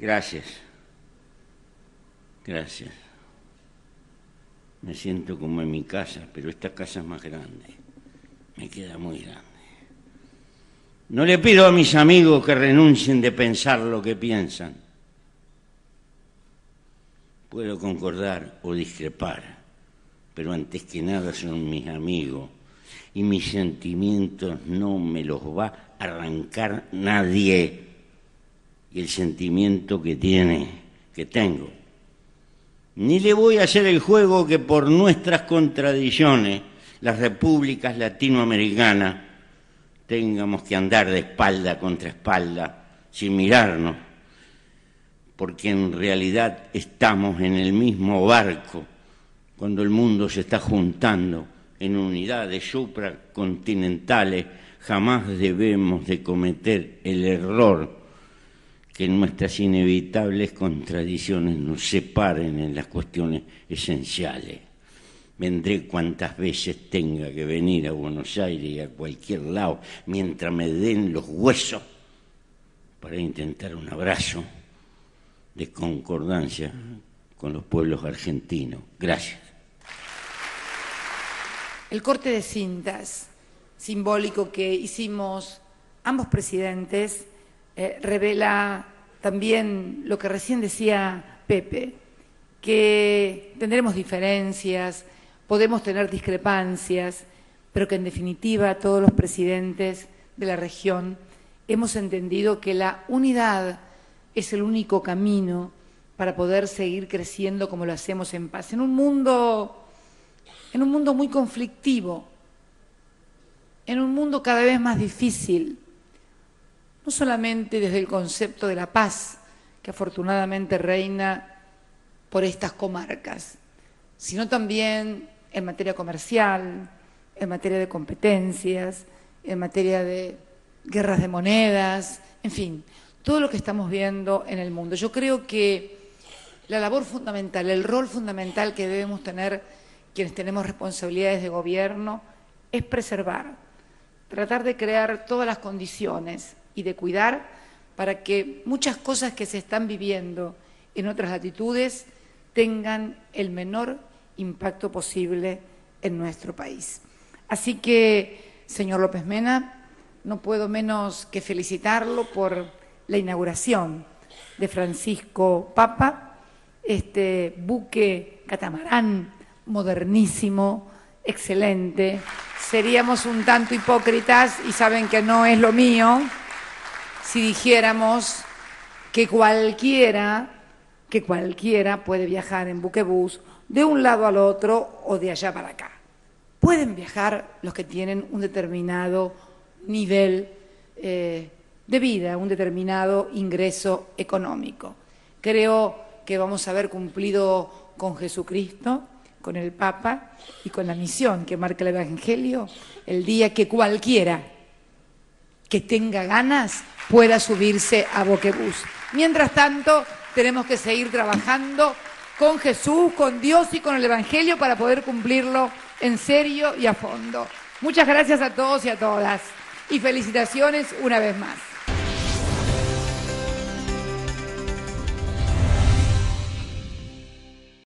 Gracias. Gracias. Me siento como en mi casa, pero esta casa es más grande. Me queda muy grande. No le pido a mis amigos que renuncien de pensar lo que piensan. Puedo concordar o discrepar, pero antes que nada son mis amigos y mis sentimientos no me los va a arrancar nadie. Y el sentimiento que tengo. Ni le voy a hacer el juego que por nuestras contradicciones las repúblicas latinoamericanas tengamos que andar de espalda contra espalda sin mirarnos, porque en realidad estamos en el mismo barco cuando el mundo se está juntando en unidades supracontinentales. Jamás debemos de cometer el error que nuestras inevitables contradicciones nos separen en las cuestiones esenciales. Vendré cuantas veces tenga que venir a Buenos Aires y a cualquier lado, mientras me den los huesos, para intentar un abrazo de concordancia con los pueblos argentinos. Gracias. El corte de cintas simbólico que hicimos ambos presidentes revela también lo que recién decía Pepe, que tendremos diferencias, podemos tener discrepancias, pero que en definitiva todos los presidentes de la región hemos entendido que la unidad es el único camino para poder seguir creciendo como lo hacemos en paz. En un mundo muy conflictivo, en un mundo cada vez más difícil, no solamente desde el concepto de la paz, que afortunadamente reina por estas comarcas, sino también en materia comercial, en materia de competencias, en materia de guerras de monedas, en fin, todo lo que estamos viendo en el mundo. Yo creo que la labor fundamental, el rol fundamental que debemos tener quienes tenemos responsabilidades de gobierno es preservar, tratar de crear todas las condiciones y de cuidar para que muchas cosas que se están viviendo en otras latitudes tengan el menor impacto posible en nuestro país. Así que, señor López Mena, no puedo menos que felicitarlo por la inauguración de Francisco Papa, este buque catamarán modernísimo, excelente. Seríamos un tanto hipócritas, y saben que no es lo mío, si dijéramos que cualquiera puede viajar en buquebús de un lado al otro o de allá para acá. Pueden viajar los que tienen un determinado nivel de vida, un determinado ingreso económico. Creo que vamos a haber cumplido con Jesucristo, con el Papa y con la misión que marca el Evangelio el día que cualquiera que tenga ganas pueda subirse a buquebús. Mientras tanto, tenemos que seguir trabajando con Jesús, con Dios y con el Evangelio para poder cumplirlo en serio y a fondo. Muchas gracias a todos y a todas y felicitaciones una vez más.